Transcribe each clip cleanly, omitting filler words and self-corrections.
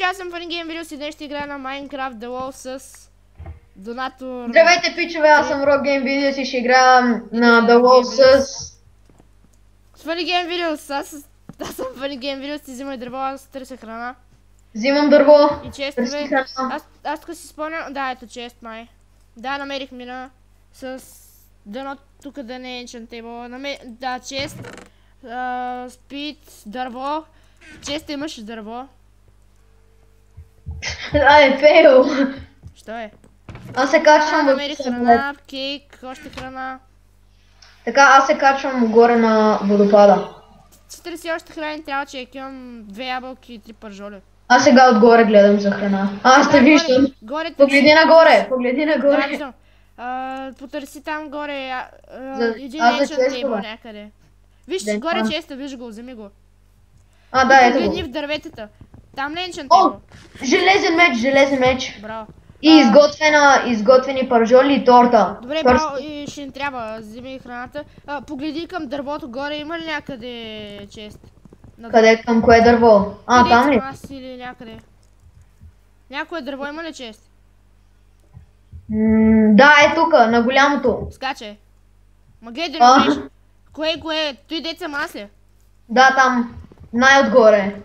аз съм Funny Game Videos и днес ще играя на Minecraft The Wall с донатор... Здравейте, пичове, аз съм Rock Game Videos и ще играя на The Wall с Funny Game Videos, аз съм Funny Game Videos и взимай дърво, аз търся храна. Взимам дърво. И чест, търси бе. храна. Аз тук си спомням, да, ето чест май. Да, намерих мина с дъно тук да не е Enchant Table. Да, чест, спид, дърво. Чест имаш дърво. Фейл. Що е? Аз се качвам намерих храна, кейк, още храна. Така, аз се качвам горе на водопада. Си търси още храни, трябва човек, имам 2 ябълки и 3 пържоли. Аз сега отгоре гледам за храна. Аз те виждам. Погледи нагоре, погледи нагоре. Да, виждам. Потърси там горе, един Enchant Table някъде. Виж, горе честа, виж го, вземи го. Да, ето го. Погледни в дърветата. Там не е Enchant Table. Железен меч. Браво. И изготвени пържоли и торта. Добре, браво, и ще ни трябва, вземи храната. Погледи към дървото горе, има ли някъде чест? Къде, към кое дърво? Там ли? Аз или някъде. Някое дърво има ли чест? Да, е тука, на голямото. Скачай. Ма гледай да не кое? Той деца мас ли? Да, там. Най-отгоре.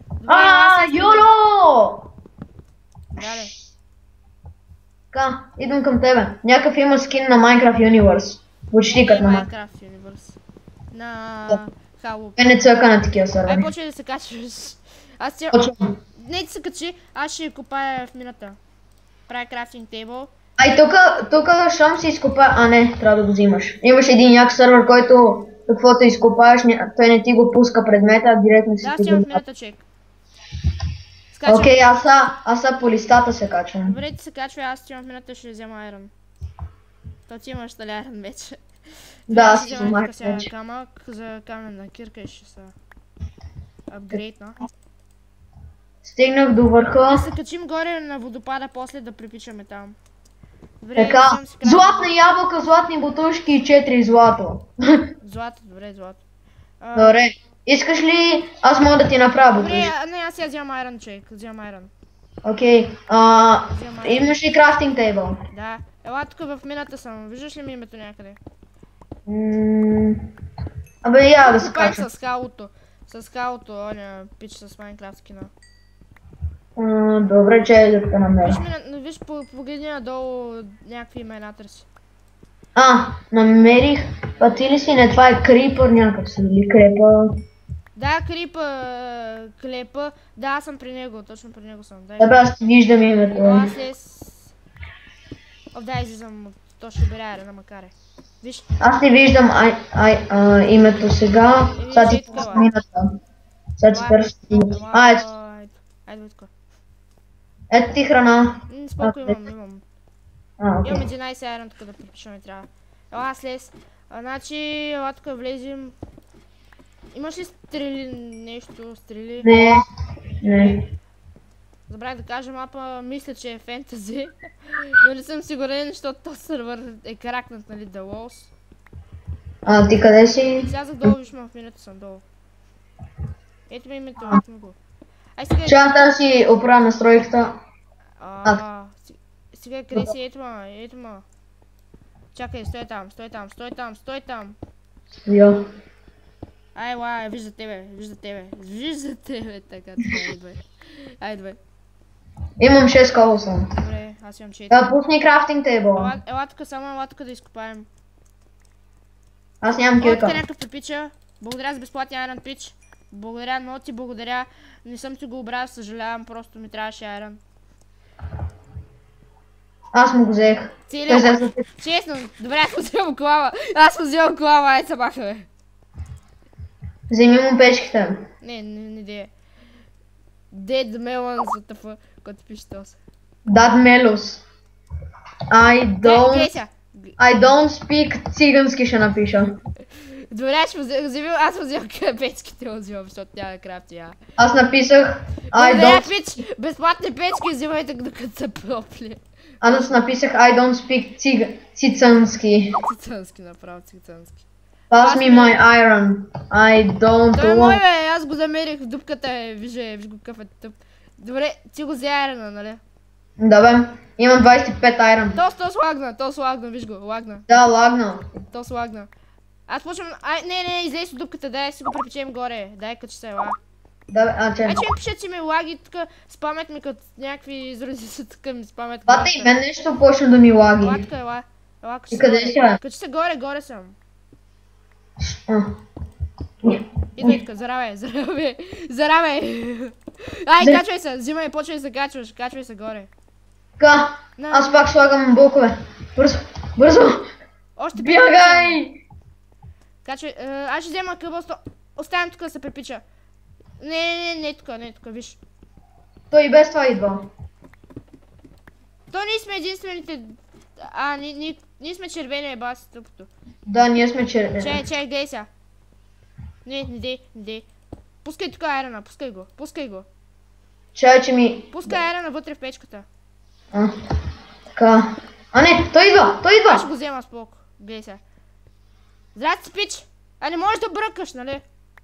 Йоло! Дале. Така, идвам към тебе. Някакъв има скин на Minecraft Universe. Почти като на Minecraft Universe. На Halo. Не цъка на такива сървъри. Почвай да се качваш. Аз ти... Не ти се качи, аз ще копая в мината. Прави крафтинг тейбъл. Тука щом си изкопа... не, трябва да го взимаш. Имаш един як сървър, който каквото изкопаеш, той не ти го пуска предмета, а директно си да, аз в мината чек. Окей, аз по листата се качвам. Добре, ти се качва, аз ти в мината ще взема айрон. То ти имаш дали айрон вече. Да, аз си взема вече. Камък за каменна кирка и ще се апгрейдна. Стигнах до върха. Да се качим горе на водопада, после да припичаме там. Добре, така, златна ябълка, златни бутушки и 4 злато. Злато, добре, злато. Добре, искаш ли аз мога да ти направя бутушки? Добре, не, аз я вземам айрон, човек, вземам айрон. Окей, имаш ли крафтинг тейбъл? Да, ела тук в мината съм, виждаш ли ми името някъде? Абе, я да се кача. С халото, оня пич с Майнкрафт скина. Добре, че да те намеря. Виж, погледни надолу някакви имена търси. Намерих. Ти ли си? Не, това е крипър някакъв си, или крепа? Да, клепа. Да, аз съм при него, точно при него съм. Добре, аз ти виждам името. Аз да, излизам, то ще бере айрена, макар е. Виж. Аз не виждам името сега. Сега ти пусна мината. Сега ти търси. Айде тук. Ето ти храна. Споко имам. Имам 11 айрон тук да припишаме трябва. Ела слез. Значи, ела тук влезем. Имаш ли стрели нещо? Стрели? Не. Забравих да кажа мапа, мисля, че е фентази. Но не съм сигурен, защото този сървър е кракнат, нали, The Walls. Ти къде си? Сега задолу, виж ме в минута съм долу. Ето ми името, ето ми го. Чакам да си оправя настройката. Сега къде си? Ето ма. Чакай, стой там. Йо. Ай, вижда тебе, така, айде. Имам 6 колоса. Добре, аз имам 4. Пусни крафтинг тейбъл. Ела тук да изкопаем. Аз нямам кирка. Тук някакъв припича. Благодаря за безплатния айрон пич. Благодаря, много ти благодаря. Не съм ти го обрал, съжалявам, просто ми трябваше айрон. Аз му го взех. Честно, добре, аз му вземам колава, айде се баха, бе. Вземи му печките. Не де. Dead Melons, WTF, който пише този. Dead Melons. I don't speak цигански ще напиша. Добре, аз му вземам печките, защото няма да крафти, Аз написах Благодаря, пич, безплатни печки, взимайте докато са пропли. Аз написах I don't speak цицански. Цицански, направо цицански. Pass me my iron. I don't Той е мой, бе, аз го замерих в дупката, виж го какъв е тъп. Добре, ти го взе айрона, нали? Да бе, имам 25 айрон. То слагна, виж го, лагна. Да, лагна. То слагна. Аз почвам, не, излез от дупката, дай си го припечем горе. Дай качи се, ела. Да бе, че. Ми пишат, че ми лаги тук, спамят ми като някакви изрази са тук, ми спамят. Бате и мен нещо почна да ми лаги. Ела тук, ела. И къде си, бе? Качи се горе съм. Не. Идвай тук, заравай. Ай, качвай се, взимай, почвай се качваш, качвай се горе. Така, аз пак слагам блокове. Бързо! Още бягай! Качвай, аз ще взема къбъл, оставям тук да се припича. Не тук, виж. Той и без това идва. То ние сме единствените... ние сме червени, баси тъпото. Да, ние сме червени. Чай, гледай сега. Не дей. Пускай тук айрона, пускай го. Чай, че ми... Пускай айрона вътре в печката. Така. Не, той идва! Аз ще го взема с полко, гледай сега. Здрасти, пич! Не можеш да бръкаш, нали?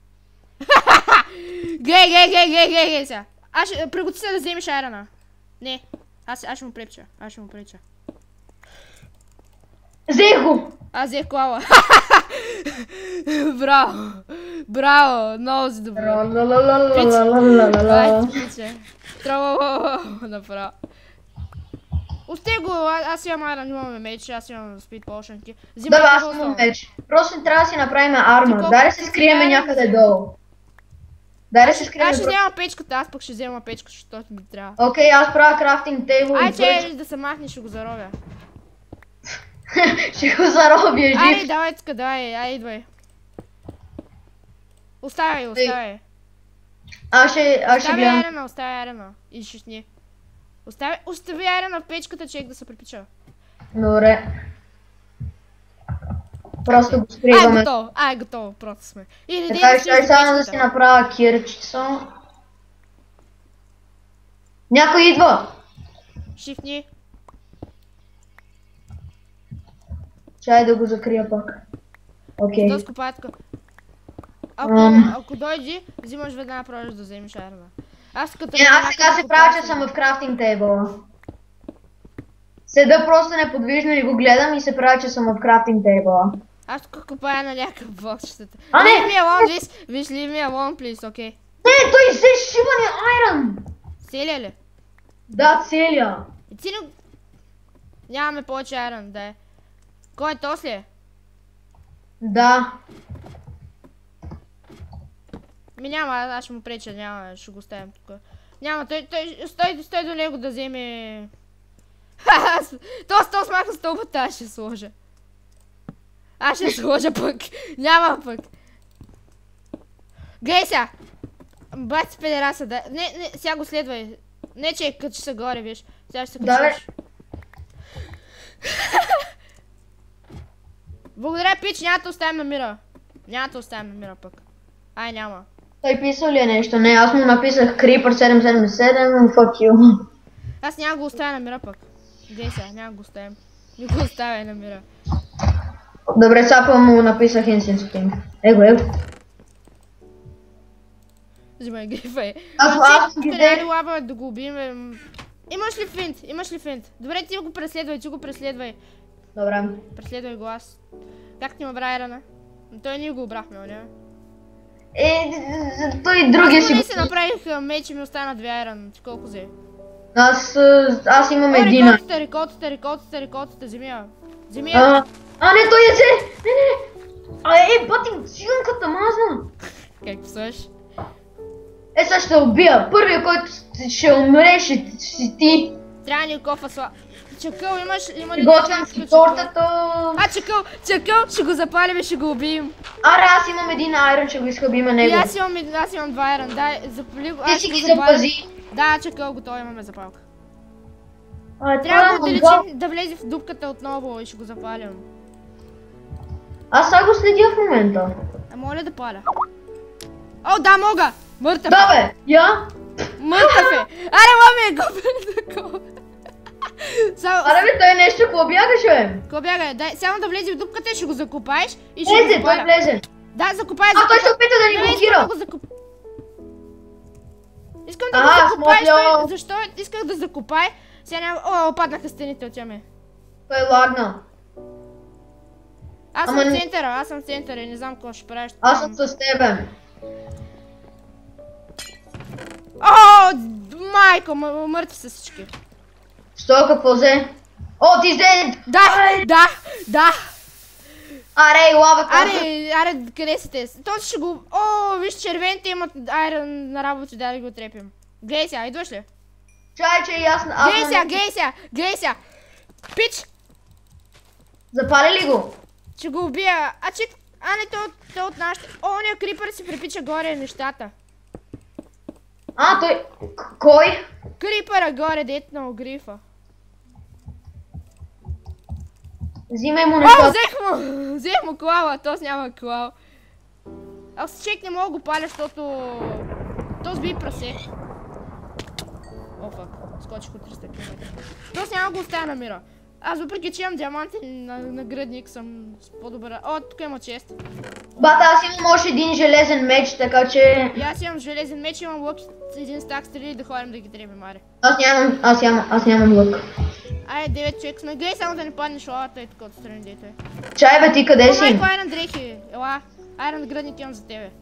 Гледай сега. Приготви се да вземеш айрона. Не, аз ще му препча, Взех го! Аз взех клава. Браво, много си добре. Пиче. Направо. Остай го, аз имам айрон, имаме меч, аз имам спид полшанки. Да, аз имам меч. Просто трябва да си направим армор. Дай да се скриеме някъде долу. Аз ще взема печката, аз пък ще взема печката, защото ми трябва. Окей, аз правя крафтинг тейбъл. Ай, че да се махне, ще го заробя. Ще го заробя, жив. Ай, давай тук, ай, идвай. Оставяй. Аз ще бягам. Оставяй арена. И шишни. Остави арена в печката, чек да се припича. Добре. Просто го скриваме. Готово, просто сме. Така ще само да си направя кирчица. Някой идва! Шифни. Чай да го закрия пак. Окей. Той скопая тук. Ако дойди, взимаш веднага продължиш да вземеш айрона. Аз сега се правя, че съм в крафтинг тейбъла. Седа просто неподвижно и го гледам и се правя, че съм в крафтинг тейбъла. Аз тук копая на някакъв боксчета. Не! Виж, leave me alone, please, окей. Не, той взе шибания айрон! Целия ли? Да, целия. Нямаме повече айрон, да е. Кой е тос ли? Да. Няма, аз ще му преча, няма, ще го оставим тук. Няма, стой до него да вземе... То смаха стълбата, аз ще сложа. Аз ще сложа пък. Няма пък. Гледай сега. Бати педераса, да. Не, сега го следвай. Не, че качи се горе, виж. Сега ще се качиш. Благодаря, пич, няма да оставим на мира. Пък. Ай, няма. Той писал ли е нещо? Не, аз му написах Creeper 777, fuck you. Аз няма го оставя на мира пък. Гледай сега, няма го оставим. Не го оставяй на мира. Добре, сега му написах Instant Spring. Его. Взимай грифа. Аз ги дей. Лава да го убием. Имаш ли финт? Добре, ти го преследвай, Добре. Преследвай го аз. Как ти ме бра айрона? Той ние го обрахме, не? Той другия си го... Аз си направих меч и ми остана 2 айрона. Ти колко взе? Аз имам един. Реколтата, земя. Не, той е взе! Не. Батин, циганката мазна. Как псуваш? Сега ще убия. Първия, който ще умре, ще си ти. Трябва ни кофа сла. Чакъл, има ли... Готвям си тортата. Чакъл, ще го запалим и ще го убием. Аз имам един айрон, ще го изхъбим него. И аз имам 2 айрон, дай, запали го. Ти си ги запази. Да, чакъл, готово, имаме запалка. Трябва да влезе в дупката отново и ще го запалим. Аз сега го следя в момента. Моля да паля. Да, мога! Мъртъв Да, бе! Я? Мъртъв е! Аре, мами, губен такова! Аре, бе, той нещо, какво бягаш, бе? Какво бяга? Дай, само да влезе в дупката и ще го закопаеш и ще го запаля. Той влезе. Да, закопай, той се опита да ни блокира. Искам да го закопай, защо исках да закопай? Сега няма... О, паднаха стените, отиваме. Той лагна. Аз съм в центъра и не знам какво ще правиш. Аз съм с тебе. О, майко, мъртви са всички. Що, какво взе? О, ти взе! Да! Аре, лава каза. Аре, къде са те? Този ще го... О, виж, червените имат айрон на работа, да го трепим. Глей сега, идваш ли? Чай, че и аз... Глей сега! Пич! Запали ли го? Ще го убия. Не, от нашите... О, ония крипър си припича горе нещата. Той... Кой? Крипъра горе, детна грифа. Взимай му нещата. Взех му клава, този няма клав. Аз чек не мога да го паля, защото... Този би прасе. О, фак. Скочих от 300 км. Този няма го оставя на мира. Аз въпреки че имам диамантен наградник съм по-добър. О, тук има чест. Бата, аз имам още един железен меч, така че... И аз имам железен меч, имам лък един стак стрели да ходим да ги требим, аре. Аз нямам лък. Айде, 9 човек сме. Гледай само да не паднеш лавата и така отстрани, дето е. Чай бе, ти къде си? Майко, айрон дрехи. Ела, айрон градник имам за тебе.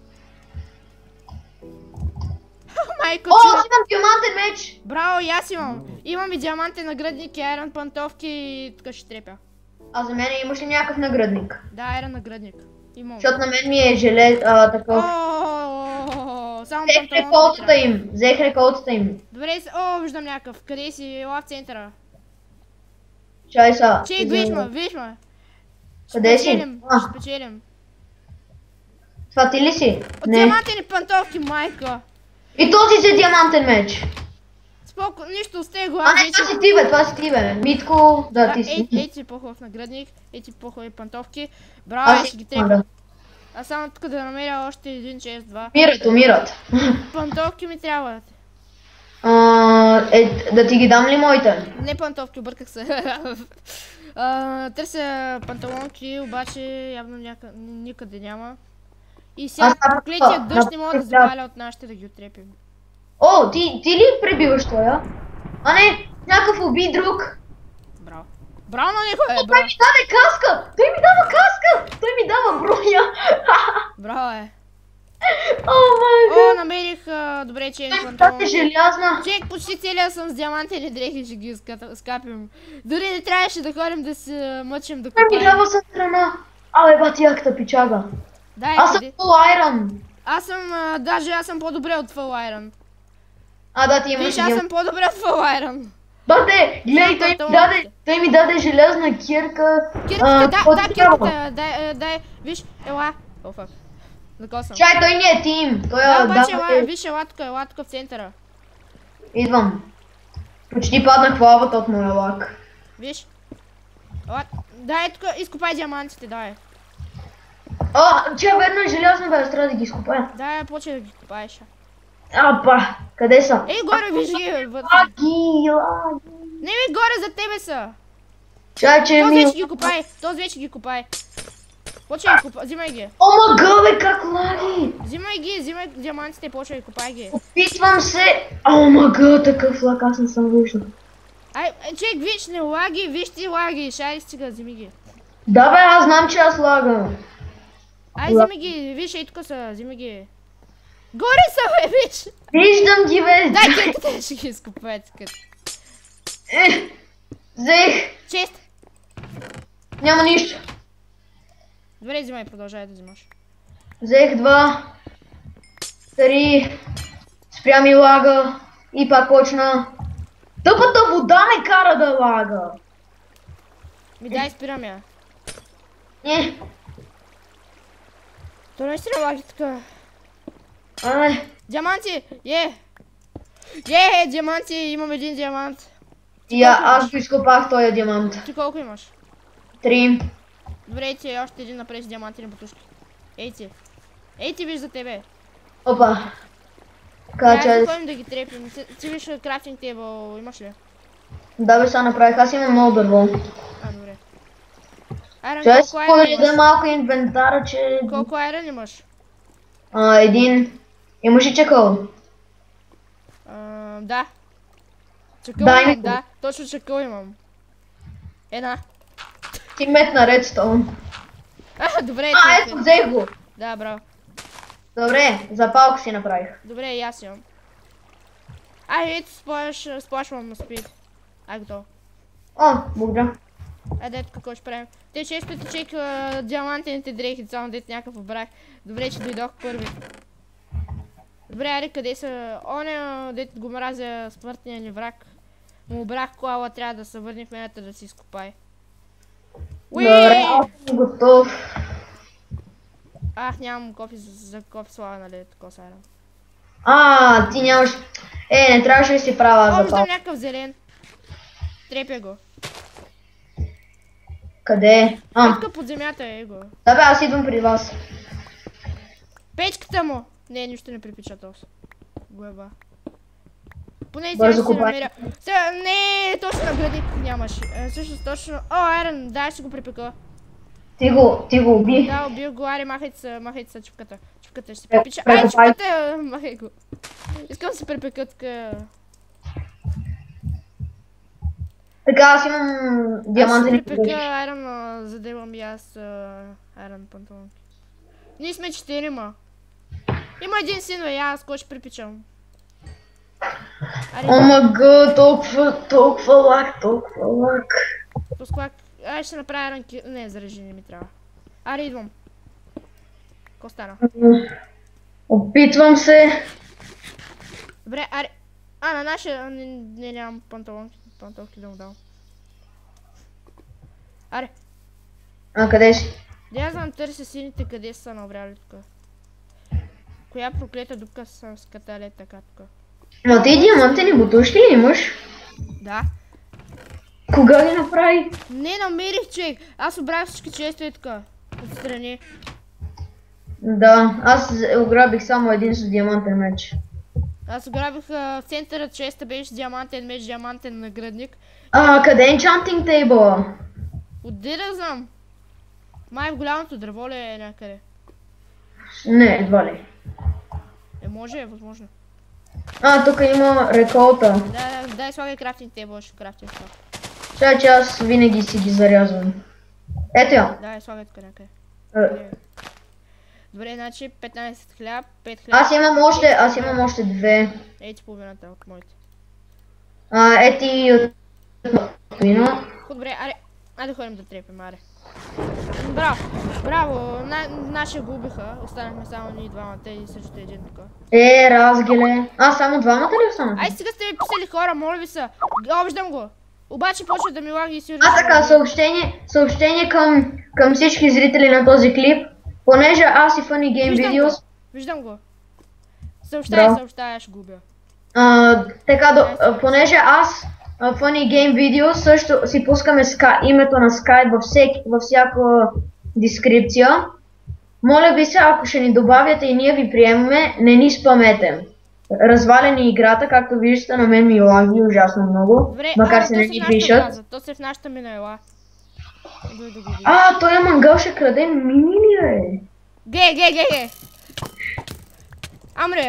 Майко, О, аз имам диамантен меч! Браво, и аз имам. Имам и диамантен наградник и айрон пантовки и тук ще трепя. А за мен имаш ли някакъв наградник? Да, айрон наградник. Имам. Защото на мен ми е такъв. Само Взех реколтата им. Добре, виждам някакъв. Къде си? Ела в центъра. Чай са. Чек, виж ме. Къде си? Спечелим. Това ти ли си? От диамантени пантовки, майка. И този си диамантен меч. Споко, нищо, сте го. Не, това си ти бе. Митко, да ти си. Ей си по-хубав наградник, ей си по-хубави пантовки. Браво, ще ги трепя. Аз само тук да намеря още един чест, два. Умират. Пантовки ми трябват. Да ти ги дам ли моите? Не пантовки, обърках се. Търся панталонки, обаче явно никъде няма. И сега проклетия дъжд не мога да запаля от нашите да ги отрепим. О, ти ли пребиваш тоя? А не, някакъв уби друг. Браво. Браво на него Той ми даде каска! Той ми дава каска! Той ми дава броня! Браво е. О, намерих добре чейн панталон. Това е желязна. Чек, почти целия съм с диамантени дрехи, ще ги скапим. Дори не трябваше да ходим да се мъчим да купаем. Той ми дава със страна. Абе, бати яката пичага. Аз съм full iron. Аз съм по-добре от full iron. Да, ти имаш. Виж, аз съм по-добре от full iron. Бате, гледай, той ми даде желязна кирка. Кирката, дай, виж, ела. О, фак. Докосвам. Чай, той не е тим. Обаче, виж, ела тук в центъра. Идвам. Почти паднах в лавата от моя лак. Виж. Дай тук, изкопай диамантите, дай. Верно е желязно, бе, трябва да ги изкопая. Дай, почвай да ги копаеш. Къде са? Ей, горе, виж ги. Лаги. Не, горе за тебе са. Чай, че Този вече ги копай. Почвай ги копай, взимай ги. Омага, бе, как лаги? Взимай диамантите и почвай ги копай ги. Опитвам се. Омага, такъв лаг, аз не съм виждал. Чек, виж, не лаги, виж ти лаги, шай стига, взими ги. Да бе, аз знам, че аз лагам. Взими ги, виж, ей тук са, взими ги. Горе са, бе, виж! Виждам ги, бе! Дай, къде ще ги изкопая тук. Взех! Чест! Няма нищо. Добре, взимай, продължай да взимаш. Взех 2, 3, спря ми лага и пак почна. Тъпата вода ме кара да лага. Дай, спирам я. Не. То наистина лаги така. Диаманти! Диаманти! Имам един диамант. Аз го изкопах този диамант. Ти колко имаш? 3. Добре, ей ти още един напред с диамантини бутушки. Ей ти виж за тебе. Опа. Трябва да ходим да ги трепим. Ти виж крафтинг тейбъл, имаш ли? Да бе, сега направих, аз имам много дърво. Добре. Чай си погледа малко инвентара, че... Колко айрон имаш? 1. Имаш и чакъл. Да. Чакъл Дай имам, ми да. Точно чакъл имам. Една. Ти метна редстоун. Добре, Ето, взех го. Да, браво. Добре, запалка си направих. Добре, и аз имам. Ето, сплашвам на спид. Готово. О, благодаря. Ето какво ще правим. Те често ти чека диамантените дрехи, само дето някакъв обрах. Добре, че дойдох първи. Добре, аре, къде са? Оня, дето го мразя смъртния ни враг. Му обрах кола, трябва да се върне в мената да си изкопай. Добре, аз съм готов. Нямам кофи за кофи слава, нали, тако са Ти нямаш... не трябваше да си права виждам запалка. някакъв зелен. Трепя го. Къде? Печка под земята го. Да бе, аз идвам при вас. Печката му! Не, нищо не припича толкова. Глеба. Поне сега Бързо ще се копай. намеря. Сега, не, точно на градик нямаш. Всъщност точно... Айрон, дай ще го припека. Ти го уби. Да, убил го, аре, махайте се чупката. Чупката ще се припича. Прекопай. Чупката, махай го. Искам да се припека така. Така, аз имам диамантени Аз ще припека дрехи. айрон, за да имам и аз айрон панталонки. Ние сме 4-ма. Има един син, бе, аз кой ще припичам. О мага, толкова лак. Пусквак. Ще направя ранки... Не, зарежи не ми трябва. Аре, идвам. Ко стана? Опитвам се. Добре, аре. На нашия... Не, нямам панталонки. Панталонки да му дам. Аре. Къде си? Да знам, търся сините къде са набрали тук. Коя проклета дупка съм скатали така тук. Но ти диамантени бутушки ли имаш? Да. Кога ги направи? Не намерих, човек. Аз обрах всички често и така. Отстрани. Да, аз ограбих само един с диамантен меч. Аз ограбих в центъра честа беше диамантен меч, диамантен наградник. Къде е enchanting table? Отде да знам. Май в голямото дърво ли е някъде? Не, едва ли. Може, е възможно. Тук има реколта. Дай слагай крафтинг тейбъл, ще крафтим това. Сега че аз винаги си ги зарязвам. Ето я. Дай слагай тук някъде. Е, Добре, значи 15 хляб, 5 хляб. Аз имам още две. Ей ти половината от моите. Ети от вино. Добре, аре. Айде ходим да трепим, аре. Браво, нашия го убиха. Останахме само ние двамата и също един тук. Разгеле. Само двамата ли останаха? Ай, сега сте ми писали хора, моля ви се. Обиждам го. Обаче почва да ми лаги и сигурно. Така, съобщение към всички зрители на този клип. Понеже аз и Funny Game Videos... Виждам го. Браво. Съобщая, ще губя. Понеже аз, Funny Game Videos, също си пускаме името на Skype във всяка дескрипция. Моля ви се, ако ще ни добавяте и ние ви приемаме, не ни спамете. Разваля ни играта, както виждате, на мен ми лаги ужасно много. Добре, макар се не ни пишат. То се в нашата мина ела. Той мангал ще краде мини ли е? Ге! Мри,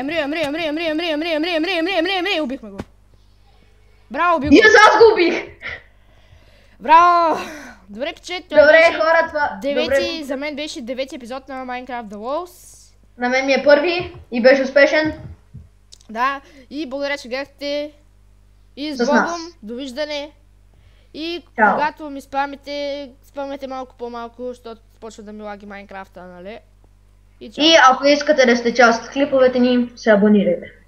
убихме го. Браво, убих го. И аз го убих! Браво! Добре, пиче, Добре, хора, това... За мен беше 9 епизод на Minecraft The Walls. На мен ми е първи и беше успешен. Да, и благодаря, че гледахте. И с Богом, довиждане. И когато ми спамете малко по-малко, защото почва да ми лаги Майнкрафта, нали? И ако искате да сте част от клиповете ни, се абонирайте.